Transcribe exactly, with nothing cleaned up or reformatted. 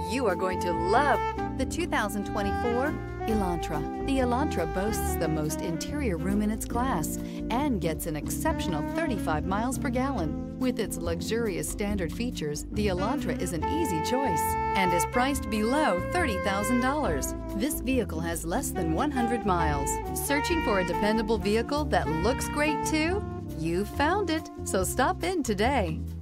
you are going to love the two thousand twenty-four Elantra. The Elantra boasts the most interior room in its class and gets an exceptional thirty-five miles per gallon. With its luxurious standard features, the Elantra is an easy choice and is priced below thirty thousand dollars. This vehicle has less than one hundred miles. Searching for a dependable vehicle that looks great too? You found it, so stop in today.